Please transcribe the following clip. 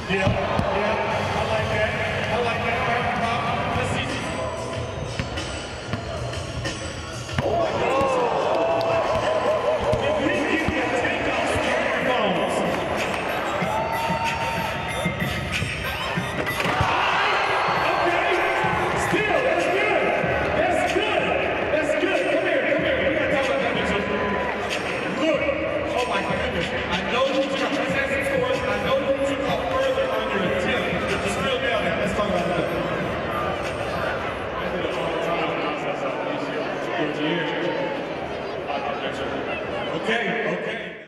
Yeah, I like that. I like that. I have a problem. Let's see. Oh my God. If we can take off smartphones. Okay. Still.